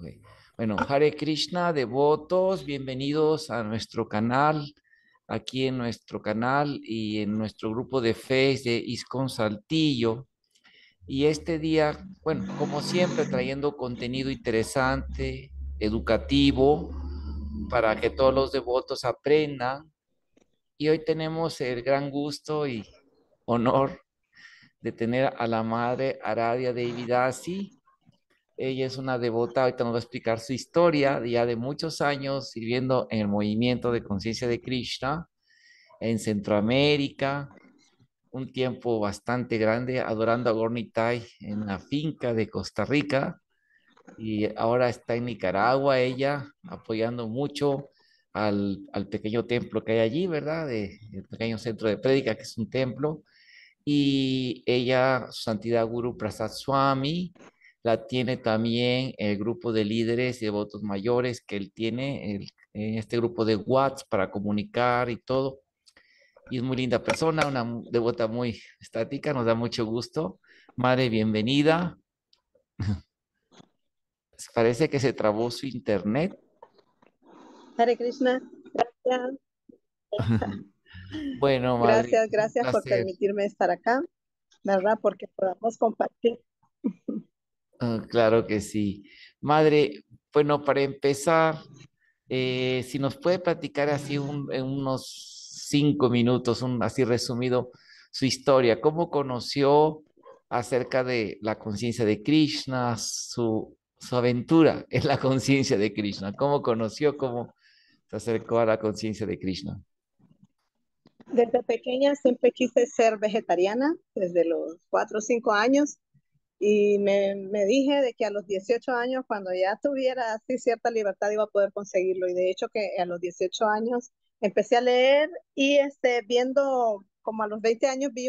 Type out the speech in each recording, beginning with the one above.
Ok. Bueno, Hare Krishna, devotos, bienvenidos a nuestro canal, aquí en nuestro canal y en nuestro grupo de Face de ISKCON Saltillo. Y este día, bueno, como siempre, trayendo contenido interesante, educativo, para que todos los devotos aprendan. Y hoy tenemos el gran gusto y honor de tener a la madre Aradia Devidasi. Ella es una devota, ahorita nos va a explicar su historia de ya de muchos años sirviendo en el movimiento de conciencia de Krishna en Centroamérica, un tiempo bastante grande adorando a Gornitai en la finca de Costa Rica y ahora está en Nicaragua ella apoyando mucho al pequeño templo que hay allí, ¿verdad? El pequeño centro de prédica que es un templo y ella, su santidad Guru Prasad Swami, la tiene también el grupo de líderes y devotos mayores que él tiene, en este grupo de WhatsApp para comunicar y todo. Y es muy linda persona, una devota muy estática, nos da mucho gusto. Madre, bienvenida. Parece que se trabó su internet. Hare Krishna, gracias, Bueno, madre, gracias, un gracias por placer. permitirme estar acá, ¿verdad? Porque podamos compartir. Claro que sí. Madre, bueno, para empezar, si nos puede platicar así en unos 5 minutos, así resumido, su historia, cómo conoció acerca de la conciencia de Krishna, su aventura en la conciencia de Krishna, cómo conoció, cómo se acercó a la conciencia de Krishna. Desde pequeña siempre quise ser vegetariana, desde los 4 o 5 años, y me dije de que a los 18 años, cuando ya tuviera así cierta libertad, iba a poder conseguirlo. Y de hecho que a los 18 años empecé a leer y viendo como a los 20 años vi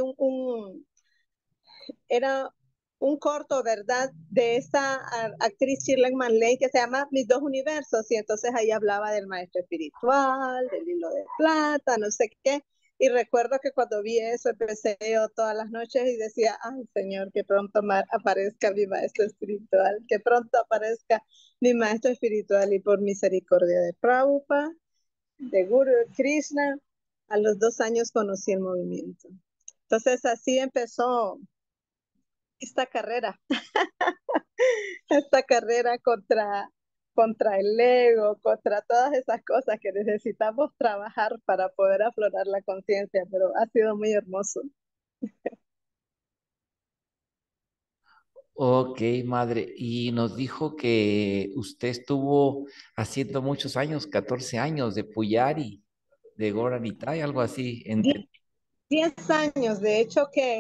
era un corto, ¿verdad? De esta actriz Shirley MacLaine que se llama Mis dos universos, y entonces ahí hablaba del maestro espiritual, del hilo de plata, no sé qué. Y recuerdo que cuando vi eso empecé yo todas las noches y decía, ay Señor, que pronto aparezca mi maestro espiritual, que pronto aparezca mi maestro espiritual, y por misericordia de Prabhupada, de Guru Krishna, a los 2 años conocí el movimiento. Entonces así empezó esta carrera, esta carrera contra el ego, contra todas esas cosas que necesitamos trabajar para poder aflorar la conciencia, pero ha sido muy hermoso. Ok, madre, y nos dijo que usted estuvo haciendo muchos años, 14 años de Puyari, de Goranitay, algo así. 10 años, de hecho que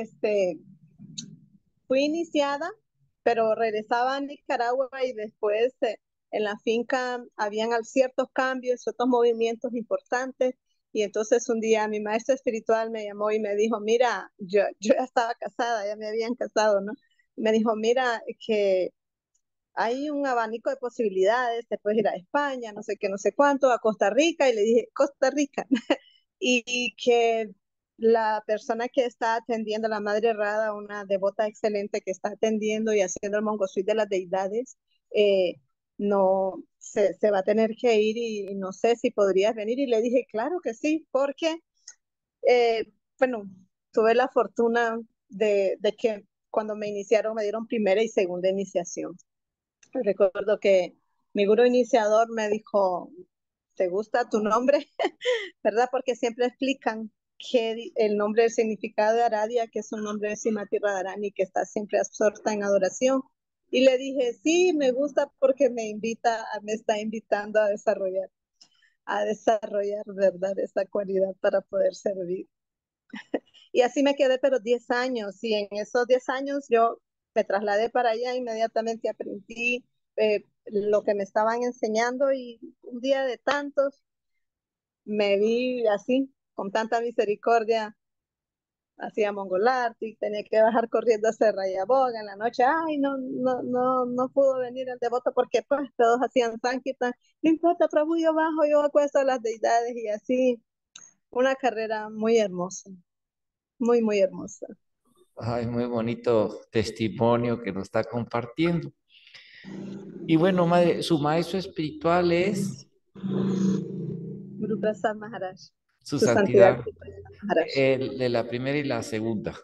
fui iniciada, pero regresaba a Nicaragua y después en la finca habían ciertos cambios, ciertos movimientos importantes. Y entonces un día mi maestro espiritual me llamó y me dijo, mira, yo ya estaba casada, ya me habían casado, ¿no? Me dijo, mira, que hay un abanico de posibilidades, te puedes ir a España, no sé qué, no sé cuánto, a Costa Rica. Y le dije, Costa Rica. Y que la persona que está atendiendo, la Madre Rada, una devota excelente que está atendiendo y haciendo el mongosuit de las deidades, eh, no se va a tener que ir y no sé si podrías venir. Y le dije, claro que sí, porque, bueno, tuve la fortuna de que cuando me iniciaron me dieron primera y segunda iniciación. Recuerdo que mi gurú iniciador me dijo, ¿te gusta tu nombre? ¿Verdad? Porque siempre explican que el nombre, el significado de Aradia, que es un nombre de Simati Radharani, que está siempre absorta en adoración. Y le dije, sí, me gusta porque me está invitando a desarrollar, ¿verdad? Esa cualidad para poder servir. Y así me quedé, pero 10 años. Y en esos 10 años yo me trasladé para allá, inmediatamente aprendí lo que me estaban enseñando, y un día de tantos me vi así, con tanta misericordia, hacía Mongol Arctic, tenía que bajar corriendo a hacer Rayaboga en la noche. Ay, no pudo venir el devoto porque pues todos hacían Sankirtan. No importa, Prabhu, yo bajo, yo acuesto a las deidades, y así una carrera muy hermosa, muy, muy hermosa. Ay, muy bonito testimonio que nos está compartiendo. Y bueno, madre, su maestro espiritual es Guru Prasad Maharaj, su su santidad santidad, Guru Prasad Maharaj. el de la primera y la segunda.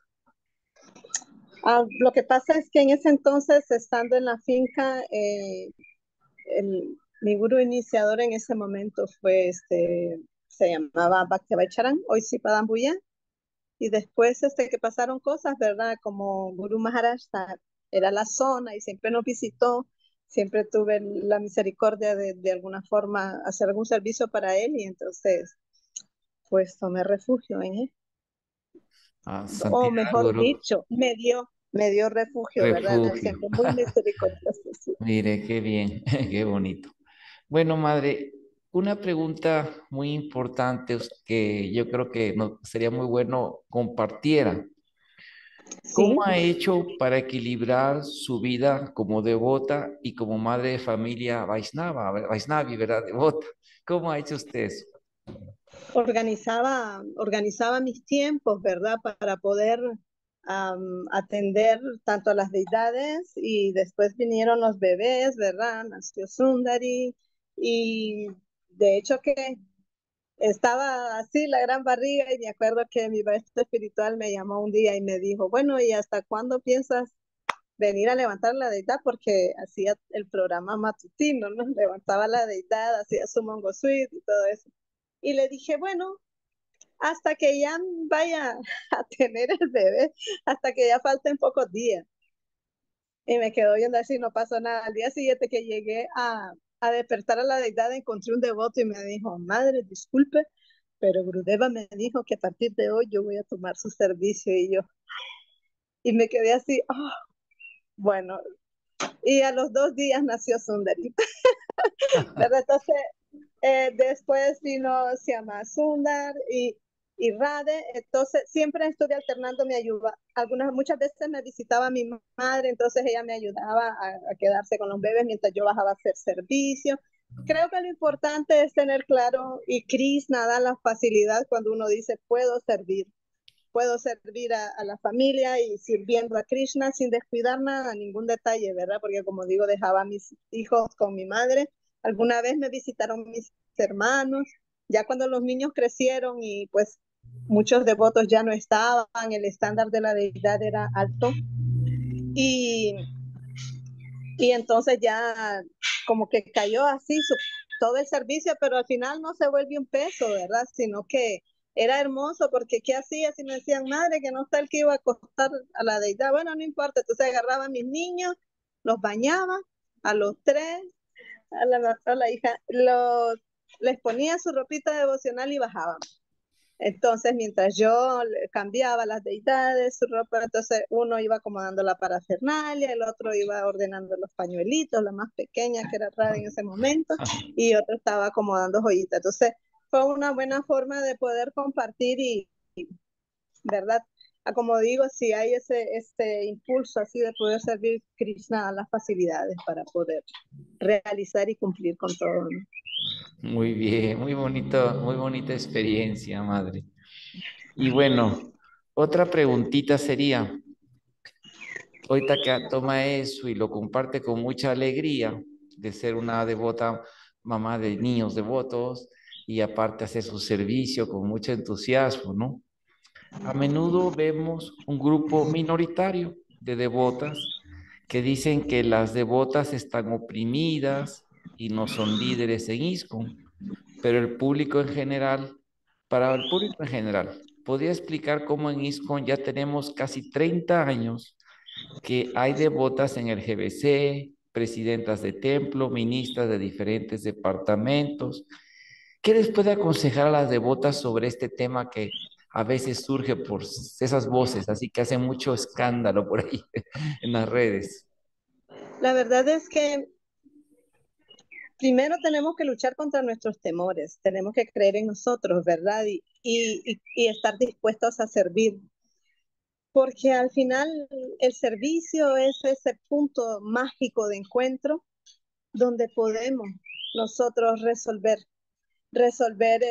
Lo que pasa es que en ese entonces, estando en la finca, mi gurú iniciador en ese momento fue, se llamaba Bhaktivaicharan, hoy sí Padambuya, y después que pasaron cosas, ¿verdad? Como Guru Maharaj era la zona y siempre nos visitó, siempre tuve la misericordia de alguna forma hacer algún servicio para él y entonces pues tomé refugio en él. Ah, O santidad, mejor Guru, dicho, me dio refugio, ¿verdad? refugio. Siempre muy misericordioso. Sí. Mire, qué bien, qué bonito. Bueno, madre, una pregunta muy importante que yo creo que sería muy bueno compartiera. ¿Cómo Sí. ha hecho para equilibrar su vida como devota y como madre de familia Vaisnavi, ¿verdad? Devota. ¿Cómo ha hecho usted eso? Organizaba mis tiempos, ¿verdad? Para poder atender tanto a las deidades y después vinieron los bebés, ¿verdad? Nació Sundari y de hecho que estaba así la gran barriga y me acuerdo que mi maestro espiritual me llamó un día y me dijo, bueno, ¿y hasta cuándo piensas venir a levantar la deidad? Porque hacía el programa matutino, ¿no? Levantaba la deidad, hacía su mongo suite y todo eso. Y le dije, bueno, hasta que ya vaya a tener el bebé, hasta que ya falten pocos días. Y me quedó viendo así, no pasó nada. Al día siguiente que llegué a despertar a la deidad, encontré un devoto y me dijo, madre, disculpe, pero Gurudeva me dijo que a partir de hoy yo voy a tomar su servicio y me quedé así, oh, bueno, y a los 2 días nació Sundari, ¿verdad? Entonces, después vino, se llama Sundar y Rade, entonces siempre estuve alternando mi ayuda. Muchas veces me visitaba mi madre, entonces ella me ayudaba a quedarse con los bebés mientras yo bajaba a hacer servicio. Creo que lo importante es tener claro, y Krishna da la facilidad cuando uno dice, puedo servir a la familia y sirviendo a Krishna sin descuidar nada, ningún detalle, ¿verdad? Porque como digo, dejaba a mis hijos con mi madre. Alguna vez me visitaron mis hermanos, ya cuando los niños crecieron y pues muchos devotos ya no estaban, el estándar de la deidad era alto y, y entonces ya como que cayó así todo el servicio, pero al final no se vuelve un peso, ¿verdad? Sino que era hermoso porque ¿qué hacía? Si me decían, madre, que no está el que iba a acostar a la deidad, bueno, no importa, entonces agarraba a mis niños, los bañaba a los tres, a la hija, les ponía su ropita devocional y bajaban. Entonces, mientras yo cambiaba las deidades, su ropa, entonces uno iba acomodando la parafernalia, el otro iba ordenando los pañuelitos, la más pequeña que era rara en ese momento, y otro estaba acomodando joyitas. Entonces, fue una buena forma de poder compartir y ¿verdad? Como digo, si hay ese impulso así de poder servir Krishna a las facilidades para poder realizar y cumplir con todo, ¿no? Muy bien, muy bonita experiencia, madre. Y bueno, otra preguntita sería, ahorita que toma eso y lo comparte con mucha alegría de ser una devota mamá de niños devotos y aparte hacer su servicio con mucho entusiasmo, ¿no? A menudo vemos un grupo minoritario de devotas que dicen que las devotas están oprimidas y no son líderes en ISKCON, pero el público en general, para el público en general, ¿podría explicar cómo en ISKCON ya tenemos casi 30 años que hay devotas en el GBC, presidentas de templo, ministras de diferentes departamentos? ¿Qué les puede aconsejar a las devotas sobre este tema que a veces surge por esas voces, así que hacen mucho escándalo por ahí en las redes? La verdad es que primero tenemos que luchar contra nuestros temores, tenemos que creer en nosotros, ¿verdad? Y estar dispuestos a servir, porque al final el servicio es ese punto mágico de encuentro donde podemos nosotros resolver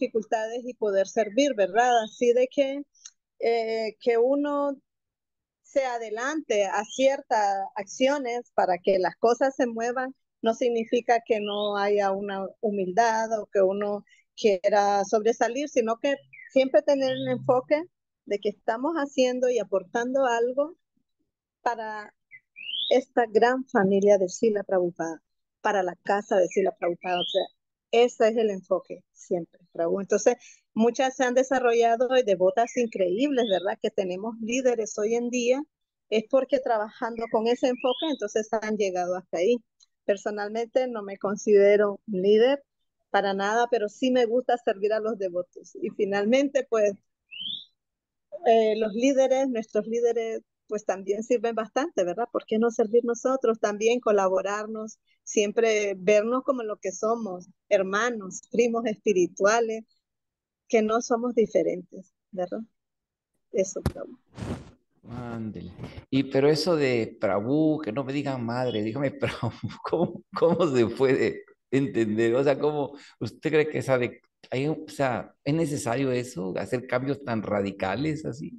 dificultades y poder servir, ¿verdad? Así de que uno se adelante a ciertas acciones para que las cosas se muevan, no significa que no haya una humildad o que uno quiera sobresalir, sino que siempre tener el enfoque de que estamos haciendo y aportando algo para esta gran familia de Srila Prabhupada, para la casa de Srila Prabhupada. O sea, ese es el enfoque siempre, Prabhu. Entonces, muchas se han desarrollado devotas increíbles, ¿verdad? Que tenemos líderes hoy en día, es porque trabajando con ese enfoque, entonces han llegado hasta ahí. Personalmente no me considero un líder para nada, pero sí me gusta servir a los devotos. Y finalmente, pues, los líderes, nuestros líderes, pues también sirven bastante, ¿verdad? ¿Por qué no servir nosotros también, colaborarnos, siempre vernos como lo que somos, hermanos, primos espirituales, que no somos diferentes, ¿verdad? Eso, Prabhu. Ándele. Y pero eso de Prabhu, que no me digan madre, dígame Prabhu, ¿cómo se puede entender? O sea, ¿cómo usted cree que sabe? O sea, ¿es necesario eso, hacer cambios tan radicales así?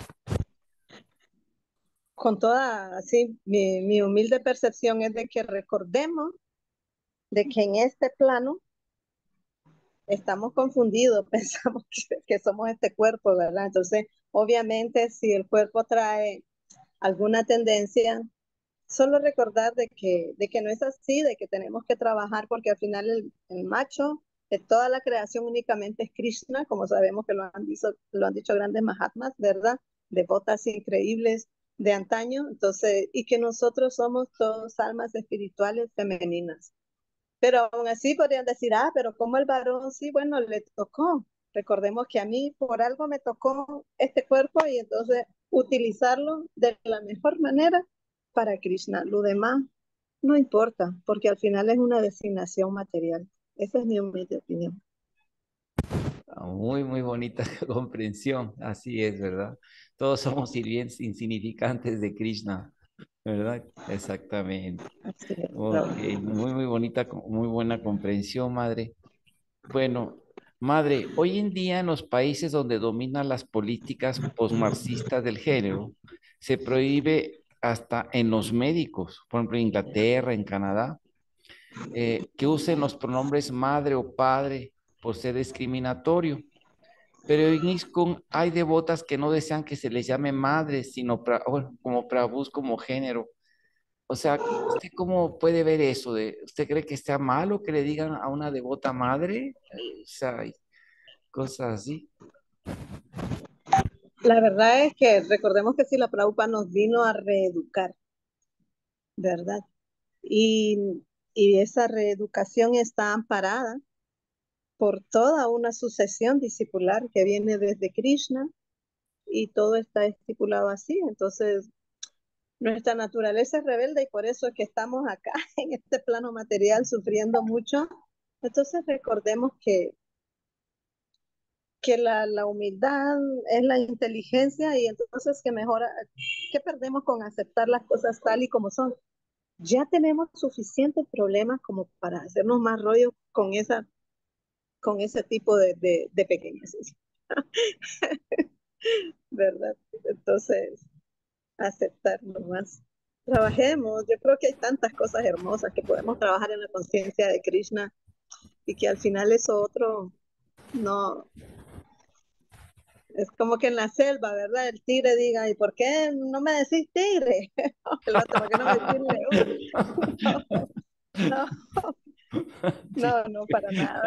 Con toda, así, mi humilde percepción es de que recordemos de que en este plano estamos confundidos, pensamos que somos este cuerpo, ¿verdad? Entonces, obviamente, si el cuerpo trae alguna tendencia, solo recordar de que no es así, de que tenemos que trabajar porque al final el macho de toda la creación únicamente es Krishna, como sabemos que lo han dicho grandes Mahatmas, ¿verdad? Devotas increíbles de antaño, entonces, y que nosotros somos todos almas espirituales femeninas. Pero aún así podrían decir, ah, pero como el varón, sí, bueno, le tocó. Recordemos que a mí por algo me tocó este cuerpo y entonces utilizarlo de la mejor manera para Krishna. Lo demás no importa, porque al final es una designación material. Esa es mi humilde opinión. Muy, muy bonita comprensión, así es, ¿verdad? Todos somos sirvientes insignificantes de Krishna, ¿verdad? Exactamente. Así es, Ok, Raúl. muy, muy bonita, muy buena comprensión, madre. Bueno, madre, hoy en día en los países donde dominan las políticas posmarxistas del género, se prohíbe hasta en los médicos, por ejemplo, en Inglaterra, en Canadá, que usen los pronombres madre o padre por ser discriminatorio. Pero en ISKCON hay devotas que no desean que se les llame madre, sino bueno, como Prabhus como género. O sea, ¿usted cómo puede ver eso? ¿Usted cree que está malo que le digan a una devota madre? O sea, hay cosas así. La verdad es que recordemos que si la Prabhupada nos vino a reeducar, ¿verdad? Y esa reeducación está amparada por toda una sucesión discipular que viene desde Krishna y todo está estipulado así. Entonces, nuestra naturaleza es rebelde y por eso es que estamos acá en este plano material sufriendo mucho. Entonces, recordemos que la humildad es la inteligencia y entonces que mejora, ¿qué perdemos con aceptar las cosas tal y como son? Ya tenemos suficientes problemas como para hacernos más rollo con ese tipo de pequeñeces, ¿verdad? Entonces, aceptarlo más. Trabajemos, yo creo que hay tantas cosas hermosas que podemos trabajar en la conciencia de Krishna y que al final eso otro no, es como que en la selva, ¿verdad? El tigre diga, ¿y por qué no me decís tigre? El otro, ¿por qué no me decís león? No, no, no, para nada.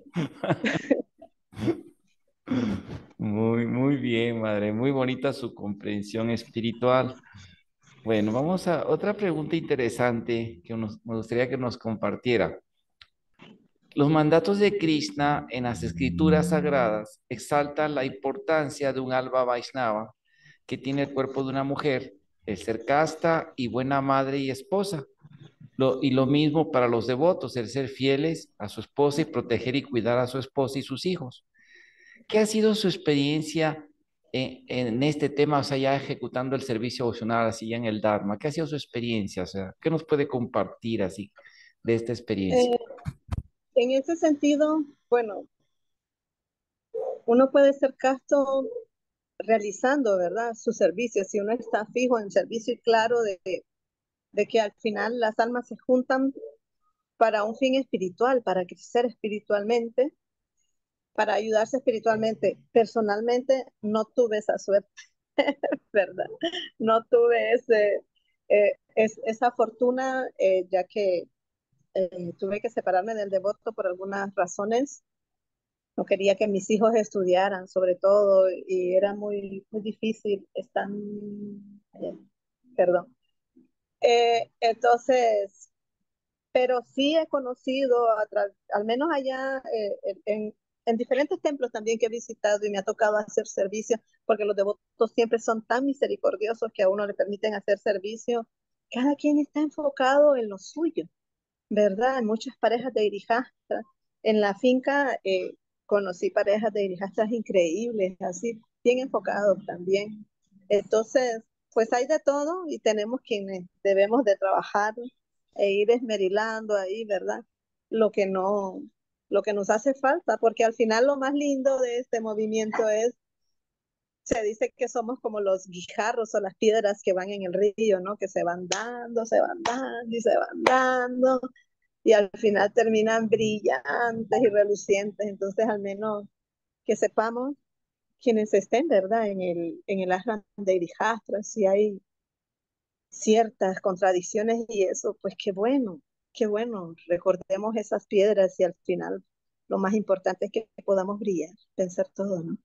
Muy, muy bien, madre. Muy bonita su comprensión espiritual. Bueno, vamos a otra pregunta interesante que me gustaría que nos compartiera. Los mandatos de Krishna en las escrituras sagradas exaltan la importancia de un alma Vaishnava que tiene el cuerpo de una mujer, el ser casta y buena madre y esposa. Y lo mismo para los devotos, el ser fieles a su esposa y proteger y cuidar a su esposa y sus hijos. ¿Qué ha sido su experiencia en este tema, o sea, ya ejecutando el servicio devocional, así ya en el Dharma? ¿Qué ha sido su experiencia? O sea, ¿qué nos puede compartir así de esta experiencia? Eh, en ese sentido, bueno, uno puede ser casto realizando, ¿verdad? Su servicio, si uno está fijo en servicio y claro de que al final las almas se juntan para un fin espiritual, para crecer espiritualmente, para ayudarse espiritualmente. Personalmente no tuve esa suerte, ¿verdad? No tuve esa fortuna, ya que tuve que separarme del devoto por algunas razones. No quería que mis hijos estudiaran, sobre todo, y era muy difícil. Perdón. Entonces, pero sí he conocido, al menos allá en diferentes templos también que he visitado y me ha tocado hacer servicio, porque los devotos siempre son tan misericordiosos que a uno le permiten hacer servicio. Cada quien está enfocado en lo suyo, ¿verdad? Hay muchas parejas de irijastas. En la finca conocí parejas de irijastas increíbles, así, bien enfocados también. Entonces, pues hay de todo y tenemos quienes debemos de trabajar e ir esmerilando ahí, ¿verdad? Lo que no, lo que nos hace falta, porque al final lo más lindo de este movimiento es, se dice que somos como los guijarros o las piedras que van en el río, ¿no? Que se van dando y se van dando y al final terminan brillantes y relucientes. Entonces, al menos que sepamos quienes estén, ¿verdad? En el ashram de Irihastra, si hay ciertas contradicciones y eso, pues qué bueno, recordemos esas piedras y al final lo más importante es que podamos brillar, pensar todo, ¿no?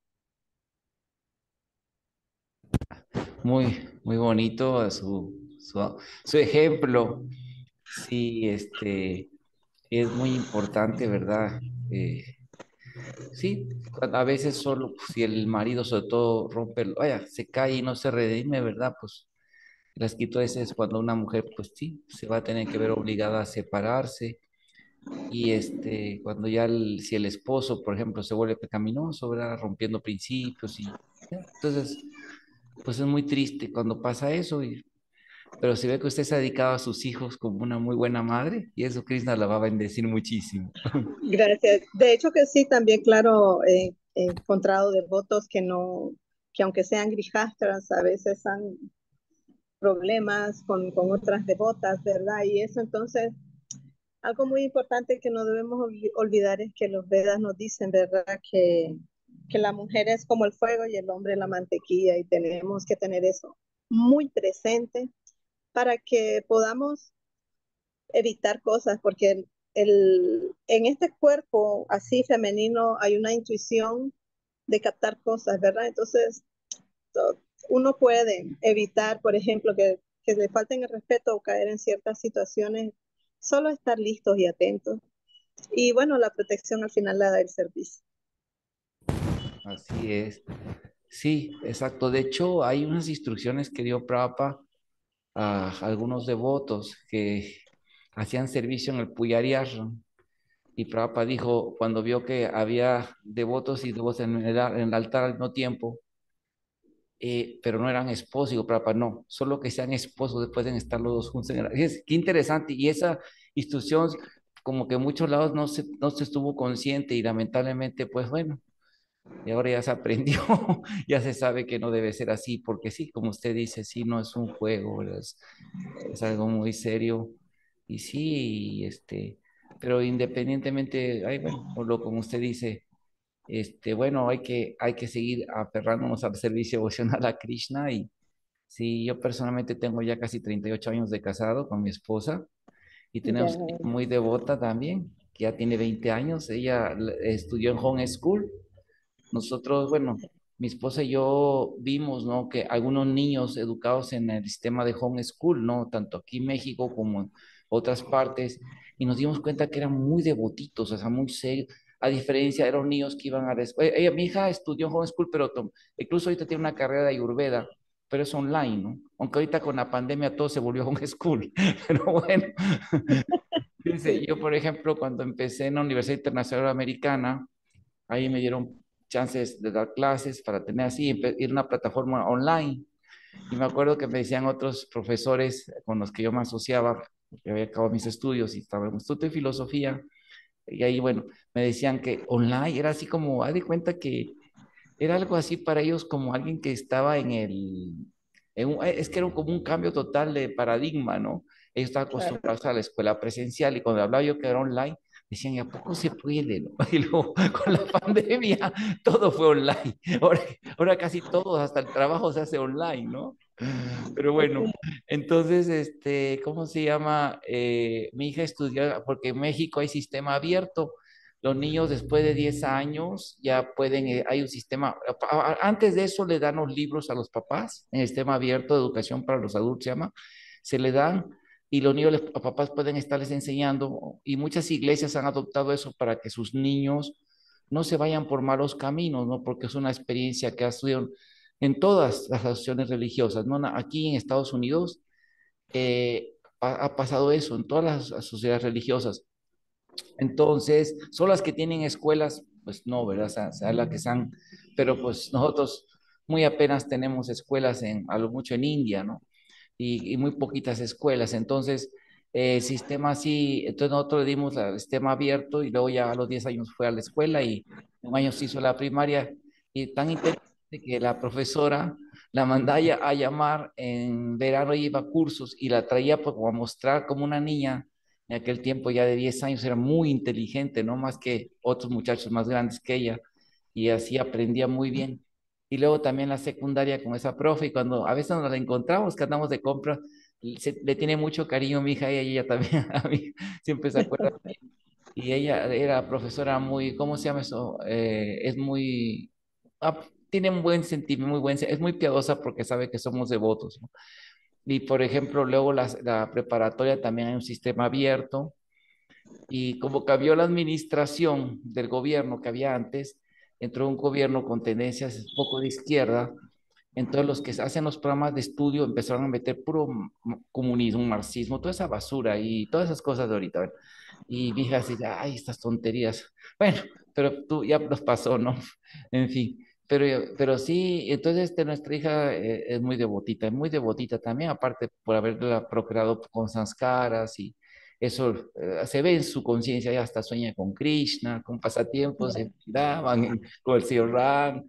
Muy bonito su ejemplo. Sí, es muy importante, ¿verdad? Eh, sí, a veces solo si el marido sobre todo rompe, vaya, se cae y no se redime, ¿verdad? Pues las quito ese es cuando una mujer, pues sí, se va a tener que ver obligada a separarse. Y cuando ya si el esposo, por ejemplo, se vuelve pecaminoso, ¿verdad? Rompiendo principios y ya. Entonces, pues es muy triste cuando pasa eso. Pero si ve que usted se ha dedicado a sus hijos como una muy buena madre, y eso Krishna la va a bendecir muchísimo. Gracias. De hecho que sí, también, claro, he encontrado devotos que no, que aunque sean grijastras, a veces han problemas con otras devotas, ¿verdad? Y eso entonces, algo muy importante que no debemos olvidar es que los Vedas nos dicen, ¿verdad? Que la mujer es como el fuego y el hombre la mantequilla y tenemos que tener eso muy presente para que podamos evitar cosas, porque en este cuerpo así femenino hay una intuición de captar cosas, ¿verdad? Entonces, uno puede evitar, por ejemplo, que le falten el respeto o caer en ciertas situaciones, solo estar listos y atentos. Y bueno, la protección al final la da el servicio. Así es. Sí, exacto. De hecho, hay unas instrucciones que dio Prabhupada a algunos devotos que hacían servicio en el Puyari Ashram. Y Prabhupada dijo, cuando vio que había devotos y devotos en el altar al mismo tiempo, pero no eran esposos, digo, Prabhupada, no, solo que sean esposos, después de estar los dos juntos. Qué interesante. Y esa instrucción, como que en muchos lados no se estuvo consciente y lamentablemente, pues bueno. Y ahora ya se aprendió, ya se sabe que no debe ser así, porque sí, como usted dice, sí, no es un juego, ¿verdad? Es algo muy serio. Y sí, pero independientemente, ay, bueno, como usted dice, bueno, hay que seguir aferrándonos al servicio devocional a Krishna. Y sí, yo personalmente tengo ya casi 38 años de casado con mi esposa y Ya, tenemos una muy devota también, que ya tiene 20 años. Ella estudió en home school. Nosotros, bueno, mi esposa y yo vimos, ¿no? Que algunos niños educados en el sistema de home school, ¿no? Tanto aquí en México como en otras partes, y nos dimos cuenta que eran muy devotitos, o sea, muy serios. A diferencia, eran niños que iban a la escuela. Mi hija estudió en home school, pero incluso ahorita tiene una carrera de Ayurveda, pero es online, ¿no? Aunque ahorita con la pandemia todo se volvió home school. Pero bueno, fíjense, sí, yo, por ejemplo, cuando empecé en la Universidad Internacional Americana, ahí me dieron chances de dar clases para tener así, ir a una plataforma online. Y me acuerdo que me decían otros profesores con los que yo me asociaba, porque había acabado mis estudios y estaba en un instituto de filosofía, y ahí, bueno, me decían que online era así como, haz de cuenta que Era algo así para ellos como alguien que estaba es que era como un cambio total de paradigma, ¿no? Ellos estaban Claro. acostumbrados a la escuela presencial y cuando hablaba yo que era online, decían, ¿y a poco se puede, no? Y luego con la pandemia todo fue online. Ahora casi todo, hasta el trabajo se hace online, ¿no? Pero bueno, Así. entonces, ¿cómo se llama? Mi hija estudió, porque en México hay sistema abierto. Los niños después de 10 años ya pueden, hay un sistema, antes de eso le dan los libros a los papás, en el sistema abierto de educación para los adultos se llama, se le dan y los niños, los papás pueden estarles enseñando y muchas iglesias han adoptado eso para que sus niños no se vayan por malos caminos, ¿no? Porque es una experiencia que ha sido en todas las asociaciones religiosas, ¿no? Aquí en Estados Unidos ha pasado eso, en todas las sociedades religiosas. Entonces, son las que tienen escuelas, pues no, ¿verdad? O sea, las que están, pero pues nosotros muy apenas tenemos escuelas a lo mucho en India, ¿no? Y muy poquitas escuelas. Entonces, el sistema así, entonces nosotros le dimos el sistema abierto y luego ya a los 10 años fue a la escuela y un año se hizo la primaria. Y tan interesante que la profesora la mandaba a llamar en verano, y iba a cursos y la traía pues, como a mostrar como una niña en aquel tiempo ya de 10 años, era muy inteligente, no más que otros muchachos más grandes que ella, y así aprendía muy bien. Y luego también la secundaria con esa profe, y cuando a veces nos la encontramos, que andamos de compras, le tiene mucho cariño mi hija y ella también a mí, siempre se acuerda de mí. Y ella era profesora muy, ¿cómo se llama eso? Es muy, tiene un buen sentimiento, es muy piadosa porque sabe que somos devotos, ¿no? Y por ejemplo, luego la preparatoria también hay un sistema abierto y como cambió la administración del gobierno que había antes, entró un gobierno con tendencias un poco de izquierda, entonces los que hacen los programas de estudio empezaron a meter puro comunismo, marxismo, toda esa basura y todas esas cosas de ahorita. ¿Verdad? Y dije así, ay, estas tonterías. Bueno, pero tú ya nos pasó, ¿no? En fin. Pero sí, entonces nuestra hija es muy devotita también, aparte por haberla procreado con sanskaras y eso se ve en su conciencia, ya hasta sueña con Krishna, con pasatiempos en Vrindavan, con el señor Ram,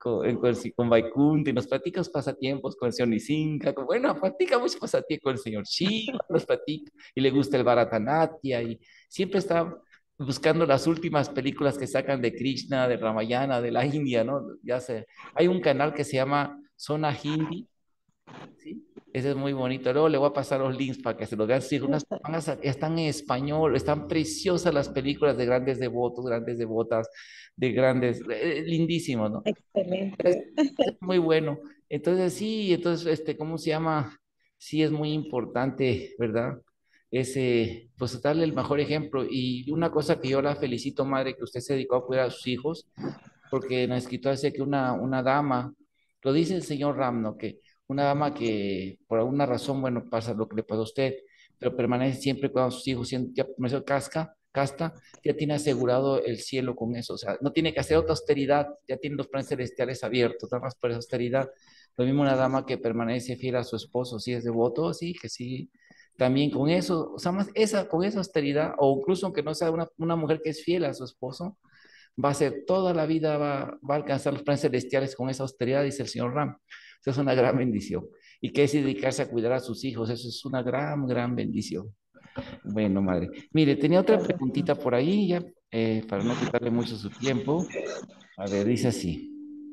con Vaikunta, y nos platica los pasatiempos con el señor Nisinka, bueno, platica muchos pasatiempos con el señor Shiva, los platica, y le gusta el Bharatanatyam, y siempre está buscando las últimas películas que sacan de Krishna, de Ramayana, de la India, ¿no? Hay un canal que se llama Zona Hindi, ¿sí? Ese es muy bonito. Luego le voy a pasar los links para que se los vean. Sí, están en español, están preciosas las películas de grandes devotos, grandes devotas, de grandes, lindísimos, ¿no? Excelente. Es muy bueno. Entonces, sí, entonces, ¿cómo se llama? Sí, es muy importante, ¿verdad? Ese, pues darle el mejor ejemplo. Y una cosa que yo la felicito, madre, que usted se dedicó a cuidar a sus hijos, porque en la escritura dice que una dama, lo dice el señor Ram, ¿no? Que una dama que por alguna razón, bueno, pasa lo que le pasó a usted, pero permanece siempre con sus hijos, ya permaneció casta, ya tiene asegurado el cielo con eso, o sea, no tiene que hacer otra austeridad, ya tiene los planes celestiales abiertos, nada más por esa austeridad. Lo mismo una dama que permanece fiel a su esposo, si es devoto, sí, que sí, también con eso, o sea, con esa austeridad, o incluso aunque no sea una mujer que es fiel a su esposo, va a ser toda la vida, va a alcanzar los planes celestiales con esa austeridad, dice el señor Ram. Eso es una gran bendición. Y que es dedicarse a cuidar a sus hijos, eso es una gran, gran bendición. Bueno, madre. Mire, tenía otra preguntita por ahí, ya, para no quitarle mucho su tiempo. A ver, dice así.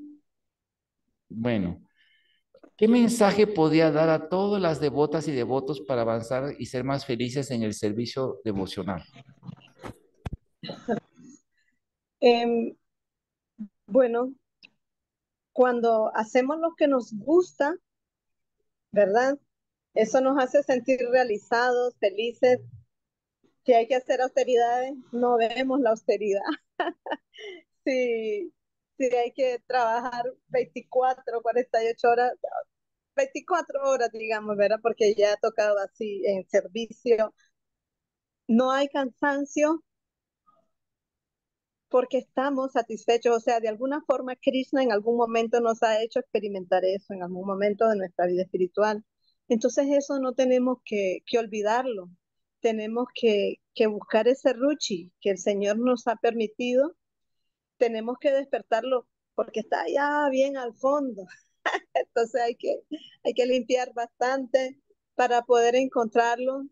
Bueno, ¿qué mensaje podía dar a todas las devotas y devotos para avanzar y ser más felices en el servicio devocional? Em, bueno, cuando hacemos lo que nos gusta, ¿verdad? Eso nos hace sentir realizados, felices. Si hay que hacer austeridades, no vemos la austeridad. Si hay que trabajar 24, 48 horas, 24 horas, digamos, ¿verdad? Porque ya ha tocado así en servicio. No hay cansancio porque estamos satisfechos. O sea, de alguna forma, Krishna en algún momento nos ha hecho experimentar eso, en algún momento de nuestra vida espiritual. Entonces, eso no tenemos que olvidarlo. Tenemos que buscar ese ruchi que el Señor nos ha permitido. Tenemos que despertarlo porque está allá bien al fondo. Entonces hay que limpiar bastante para poder encontrarlo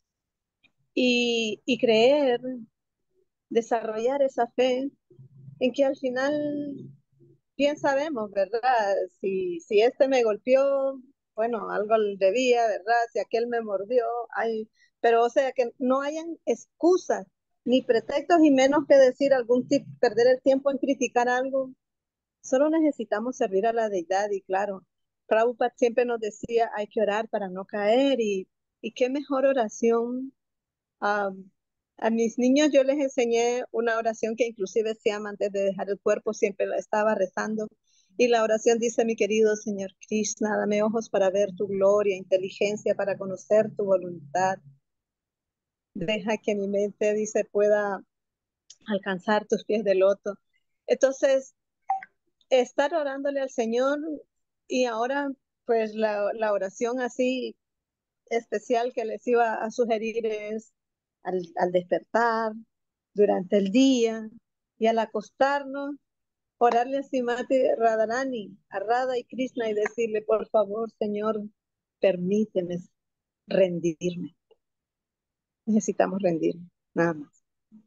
y creer, desarrollar esa fe en que al final bien sabemos, ¿verdad? Si este me golpeó, bueno, algo le debía, ¿verdad? Si aquel me mordió, ay, pero o sea que no hayan excusas ni pretextos y menos que decir algún tipo, perder el tiempo en criticar algo. Solo necesitamos servir a la deidad y claro, Prabhupada siempre nos decía, hay que orar para no caer y qué mejor oración. Ah, a mis niños yo les enseñé una oración que inclusive se llama antes de dejar el cuerpo, siempre la estaba rezando. Y la oración dice, mi querido Señor Krishna, dame ojos para ver tu gloria, inteligencia para conocer tu voluntad. Deja que mi mente, dice, pueda alcanzar tus pies de loto. Entonces, estar orándole al Señor y ahora, pues la oración así especial que les iba a sugerir es al despertar, durante el día y al acostarnos, orarle a Simati Radharani, a Radha y Krishna y decirle, por favor, Señor, permíteme rendirme. Necesitamos rendirme, nada más.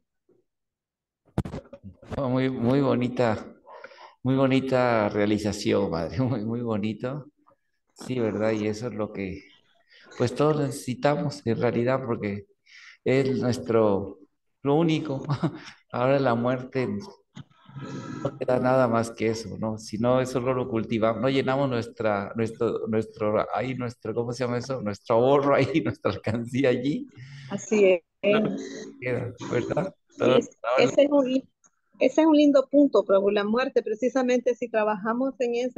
Oh, muy bonita realización, madre, muy bonito. Sí, ¿verdad? Y eso es lo que, pues todos necesitamos en realidad, porque es lo único. Ahora la muerte no queda nada más que eso, ¿no? Si no, eso no lo cultivamos, no llenamos ¿cómo se llama eso? Nuestro ahorro ahí, nuestra alcancía allí, Así no es. queda, ¿verdad? Y Ahora, ese es un lindo punto, Prabhu, la muerte, precisamente si trabajamos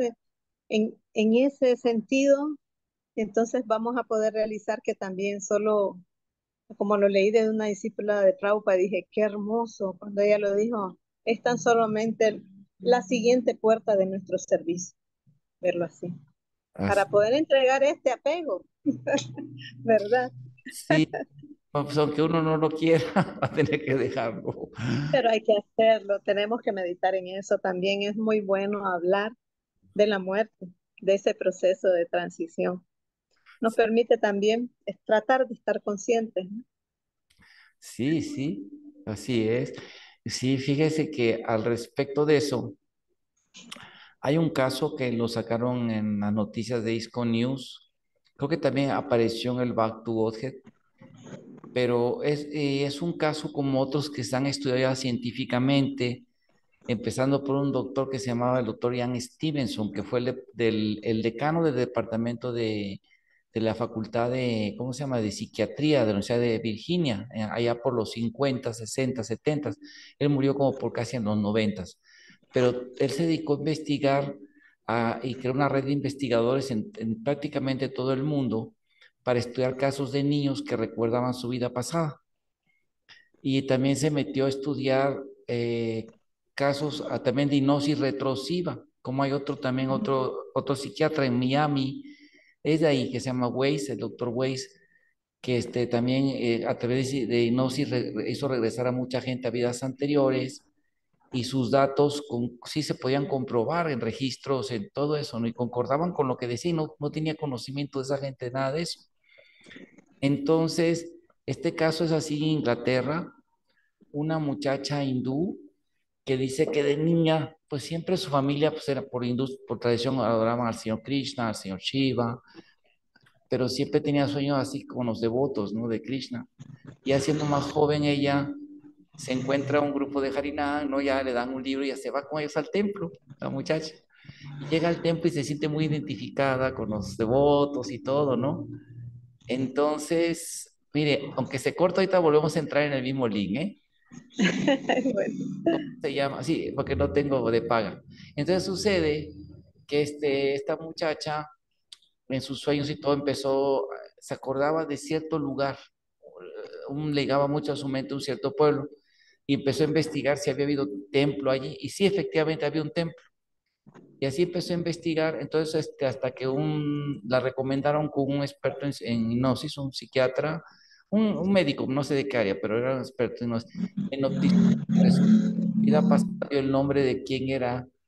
en ese sentido, entonces vamos a poder realizar que también solo, como lo leí de una discípula de Prabhupada, dije, qué hermoso, cuando ella lo dijo, es tan solamente la siguiente puerta de nuestro servicio, verlo así, para así, poder entregar este apego, ¿verdad? sí, pues aunque uno no lo quiera, va a tener que dejarlo. Pero hay que hacerlo, tenemos que meditar en eso, también es muy bueno hablar de la muerte, de ese proceso de transición. Nos permite también tratar de estar conscientes, ¿no? Sí, sí, así es. Sí, fíjese que al respecto de eso, hay un caso que lo sacaron en las noticias de ISCO News. Creo que también apareció en el Back to Godhead, pero es un caso como otros que se han estudiado ya científicamente, empezando por un doctor que se llamaba el doctor Ian Stevenson, que fue el decano del departamento de la facultad de, ¿cómo se llama?, de psiquiatría de la Universidad de Virginia, allá por los 50, 60, 70. Él murió como por casi en los 90, pero él se dedicó a investigar y creó una red de investigadores en prácticamente todo el mundo para estudiar casos de niños que recuerdaban su vida pasada. Y también se metió a estudiar casos también de hipnosis retrosiva, como hay otro psiquiatra en Miami, es de ahí, que se llama Weiss, el doctor Weiss, que también a través de hipnosis hizo regresar a mucha gente a vidas anteriores y sus datos sí se podían comprobar en registros, en todo eso, ¿no? Y concordaban con lo que decía, y no tenía conocimiento de esa gente, nada de eso. Entonces, este caso es así en Inglaterra, una muchacha hindú que dice que de niña, pues siempre su familia, pues era por hindú, por tradición, adoraban al señor Krishna, al señor Shiva, pero siempre tenía sueños así con los devotos, ¿no? De Krishna. Ya siendo más joven, ella se encuentra un grupo de Harinam, ¿no? Ya le dan un libro y ya se va con ellos al templo, la muchacha. Y llega al templo y se siente muy identificada con los devotos y todo, ¿no? Entonces, mire, aunque se corta, ahorita volvemos a entrar en el mismo link, ¿eh? Bueno, Se llama, sí, porque no tengo de paga. Entonces sucede que esta muchacha en sus sueños y todo empezó, se acordaba de cierto lugar, legaba mucho a su mente un cierto pueblo y empezó a investigar si había habido templo allí y sí, efectivamente había un templo. Y así empezó a investigar, entonces hasta que la recomendaron con un experto en hipnosis, un psiquiatra, un médico, no sé de qué área, pero era un experto en hipnosis. Resulta que vida pasada dio el nombre de quién era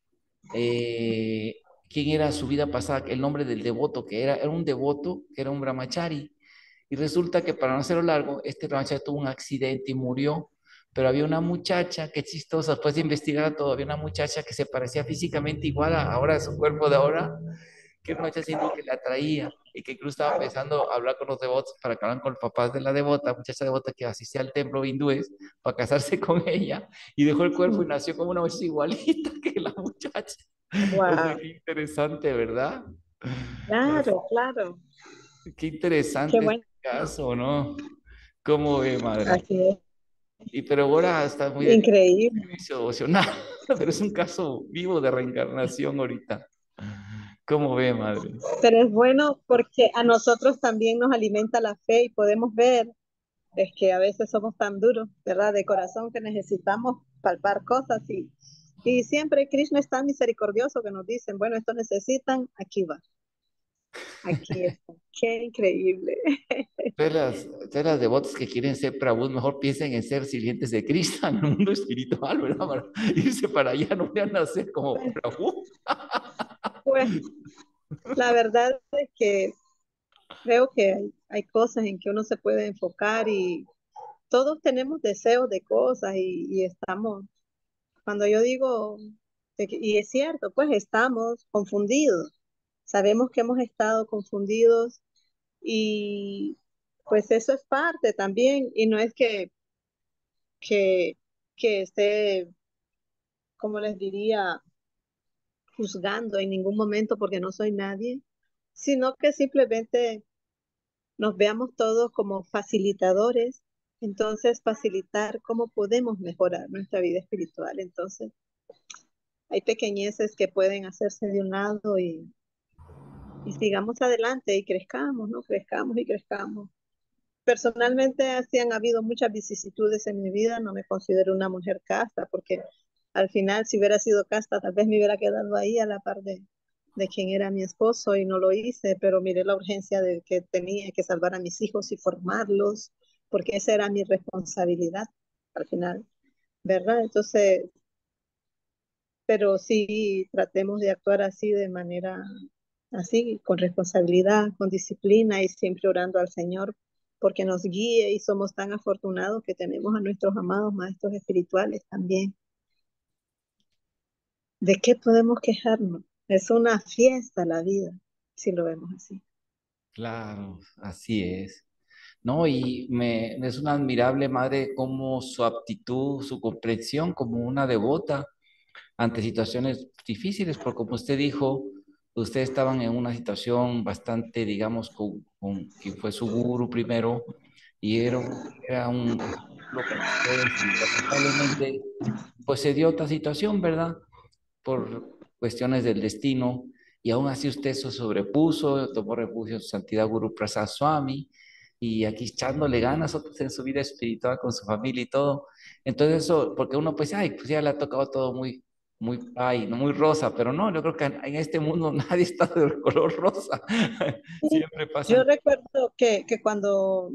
eh, quién era su vida pasada, el nombre del devoto, era un devoto, que era un brahmachari. Y resulta que para no hacerlo largo, este brahmachari tuvo un accidente y murió. Pero había una muchacha, qué chistosa, después de investigar todo, había una muchacha que se parecía físicamente igual a ahora, a su cuerpo de ahora, que era una muchacha hindú que le atraía y que incluso estaba pensando hablar con los devotos para que hablan con los papás de la devota, muchacha devota que asistía al templo hindúes para casarse con ella y dejó el cuerpo y nació como una muchacha igualita que la muchacha. O sea, Wow, qué interesante, ¿verdad? claro, claro. Qué Qué interesante este bueno. caso, ¿no? ¿Cómo ve, madre? Así es. Y pero ahora está muy dedicado al Increíble. servicio devocional, pero es un caso vivo de reencarnación ahorita. ¿Cómo ve, madre? Pero es bueno porque a nosotros también nos alimenta la fe y podemos ver, es que a veces somos tan duros, ¿verdad? De corazón que necesitamos palpar cosas y siempre Krishna es tan misericordioso que nos dicen, bueno, esto necesitan, aquí va, aquí está. Qué increíble. Ustedes las devotas que quieren ser Prabhu, mejor piensen en ser sirvientes de Cristo en el mundo espiritual, ¿verdad? Para irse para allá, no vayan a ser como Pues, Prabhu. pues la verdad es que creo que hay cosas en que uno se puede enfocar y todos tenemos deseos de cosas y estamos, cuando yo digo, y es cierto, pues estamos confundidos, sabemos que hemos estado confundidos y pues eso es parte también y no es que, que esté, como les diría, juzgando en ningún momento porque no soy nadie, sino que simplemente nos veamos todos como facilitadores, entonces facilitar cómo podemos mejorar nuestra vida espiritual. Entonces, hay pequeñeces que pueden hacerse de un lado y sigamos adelante y crezcamos, ¿no? Crezcamos y crezcamos. Personalmente, así han habido muchas vicisitudes en mi vida, no me considero una mujer casta, porque al final, si hubiera sido casta, tal vez me hubiera quedado ahí a la par de quien era mi esposo y no lo hice, pero miré la urgencia de que tenía que salvar a mis hijos y formarlos, porque esa era mi responsabilidad al final, ¿verdad? Entonces, pero sí tratemos de actuar así de manera así, con responsabilidad, con disciplina y siempre orando al Señor porque nos guíe y somos tan afortunados que tenemos a nuestros amados maestros espirituales también. ¿De qué podemos quejarnos? Es una fiesta la vida, si lo vemos así. Claro, así es. No, y es una admirable madre como su aptitud, su comprensión como una devota ante situaciones difíciles, porque como usted dijo, ustedes estaban en una situación bastante, digamos, con quien fue su guru primero, y era un ejemplo para ustedes, y lamentablemente, pues se dio otra situación, ¿verdad? Por cuestiones del destino, y aún así usted se sobrepuso, tomó refugio en su santidad Guru Prasad Swami, y aquí echándole ganas otros en su vida espiritual con su familia y todo. Entonces eso, porque uno pues, ay, pues ya le ha tocado todo ay, no muy rosa, pero no, yo creo que en este mundo nadie está de color rosa. Sí, Siempre yo pasan. recuerdo que cuando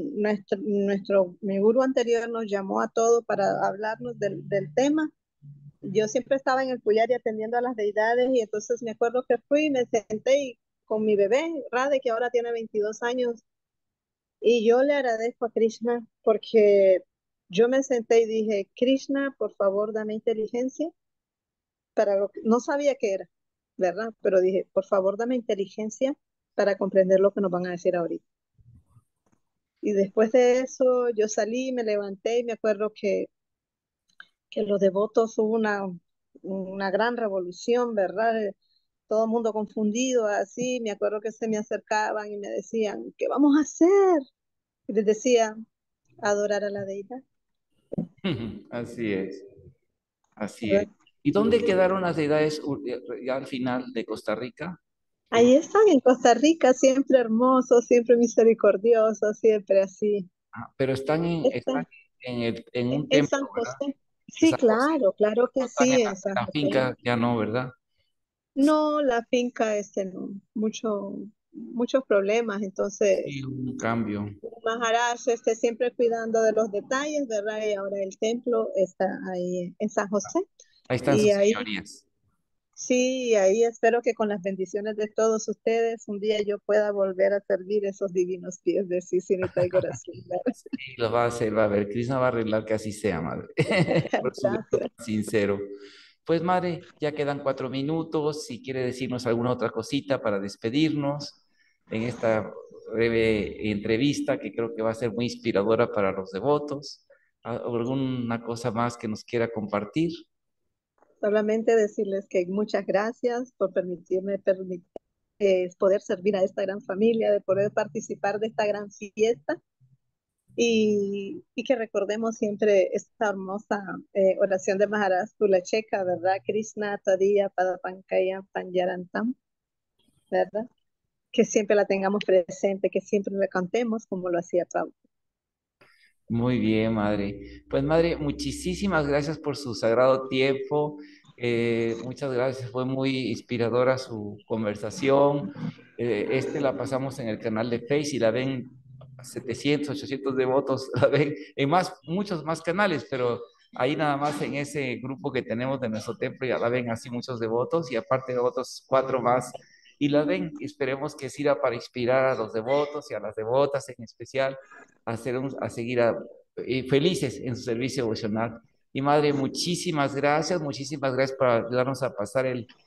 mi gurú anterior nos llamó a todos para hablarnos del tema, yo siempre estaba en el Puyari atendiendo a las deidades y entonces me acuerdo que fui y me senté con mi bebé, Rade, que ahora tiene 22 años, y yo le agradezco a Krishna porque yo me senté y dije, Krishna, por favor, dame inteligencia para lo que no sabía qué era, ¿verdad? Pero dije, por favor, dame inteligencia para comprender lo que nos van a decir ahorita. Y después de eso, yo salí, me levanté y me acuerdo que los devotos hubo una gran revolución, ¿verdad? Todo el mundo confundido, así. Me acuerdo que se me acercaban y me decían, ¿qué vamos a hacer? Y les decía, adorar a la deidad, Así es, así es. ¿verdad? ¿Y dónde quedaron las deidades ya al final de Costa Rica? Ahí están en Costa Rica, siempre hermosos, siempre misericordiosos, siempre así. Pero están Están en un en templo, San ¿verdad? José. En Sí, San José. claro, claro No que están sí, en en la, San en la José. finca, ya no, ¿verdad? No, la finca no, muchos problemas, Sí, entonces un cambio. Maharaj esté siempre cuidando de los detalles, ¿verdad? Y ahora el templo está ahí en San José. Ahí están Y sus ahí, señorías. Sí, ahí espero que con las bendiciones de todos ustedes, un día yo pueda volver a servir esos divinos pies de Sisi Nitaigoras. Sí, lo va a hacer, va a ver. Krishna va a arreglar que así sea, madre. Por su deseo Gracias. tan sincero. Pues, madre, ya quedan 4 minutos. Si quiere decirnos alguna otra cosita para despedirnos en esta breve entrevista que creo que va a ser muy inspiradora para los devotos. ¿Alguna cosa más que nos quiera compartir? Solamente decirles que muchas gracias por poder servir a esta gran familia, de poder participar de esta gran fiesta y que recordemos siempre esta hermosa oración de Maharaj Checa, ¿verdad? Krishna Tadiya Padapankaya Panjarantam, ¿verdad? Que siempre la tengamos presente, que siempre la cantemos como lo hacía Prabhupada. Muy bien, madre. Pues, madre, muchísimas gracias por su sagrado tiempo. Muchas gracias, fue muy inspiradora su conversación. La pasamos en el canal de Face y la ven 700, 800 devotos, la ven en muchos más canales, pero ahí nada más en ese grupo que tenemos de nuestro templo ya la ven así muchos devotos y aparte de otros 4 más. Y la ven, esperemos que sirva para inspirar a los devotos y a las devotas en especial a seguir felices en su servicio devocional. Y madre, muchísimas gracias por ayudarnos a pasar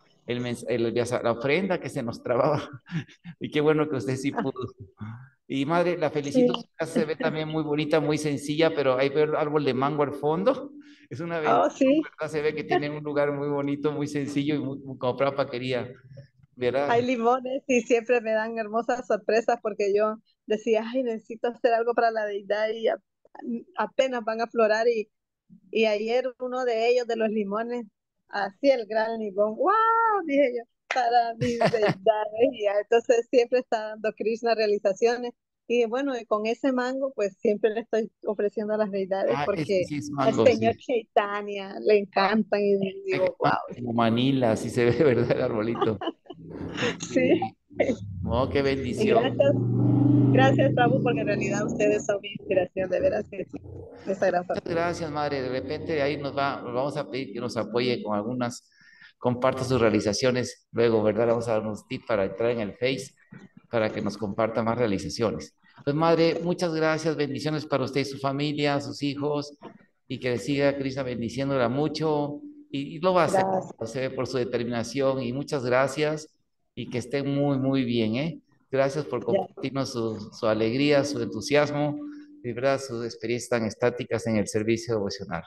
la ofrenda que se nos trababa. Y qué bueno que usted sí pudo. Y madre, la felicito, Sí. su casa se ve también muy bonita, muy sencilla, pero hay el árbol de mango al fondo. Es una Oh, bendición, sí, ¿verdad? Se ve que tienen un lugar muy bonito, muy sencillo y como para paquería, hay ¿verdad? limones y siempre me dan hermosas sorpresas porque yo decía, ay, necesito hacer algo para la deidad y apenas van a florar y ayer uno de ellos, de los limones, así el gran limón, wow, dije yo, para mis deidades. Y ya, entonces siempre está dando Krishna realizaciones. Y bueno, y con ese mango, pues siempre le estoy ofreciendo a las deidades Ah, porque sí es al mango, señor sí. Chaitanya le encantan y digo, wow, Como Manila, así se ve, ¿verdad? El arbolito. sí. Sí. Oh, qué Y bendición. gracias, gracias, Prabhu, porque en realidad ustedes son mi inspiración, de veras que sí, de esa gran Muchas familia. gracias, madre. De repente ahí nos vamos a pedir que nos apoye con comparte sus realizaciones. Luego, ¿verdad? Vamos a dar unos tips para entrar en el Face para que nos comparta más realizaciones. Pues, madre, muchas gracias. Bendiciones para usted y su familia, sus hijos, y que le siga Crista bendiciéndola mucho. Y lo va a hacer, Gracias. se ve por su determinación. Y muchas gracias y que esté muy, muy bien, ¿eh? Gracias por Ya, compartirnos su alegría, su entusiasmo y verdad sus experiencias tan estáticas en el servicio devocional.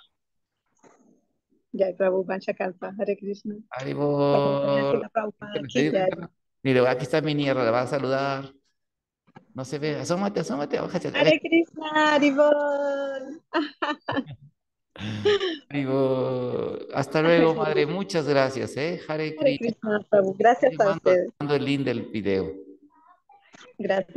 ya, Prabhu, Vancha Kalpa, Hare Krishna. Bhagavatam Haribol. Srila Prabhupada ki jai. Mire, aquí está mi nieta, la va a saludar. No se ve. Asómate, asómate. Bájate. A ver. Hare Krishna, Haribol. Haribol. Hasta luego, Hare madre. Muchas gracias, ¿eh? Hare Krishna. Krishna, Prabhu. Gracias Le a mando ustedes. el link del video. Gracias.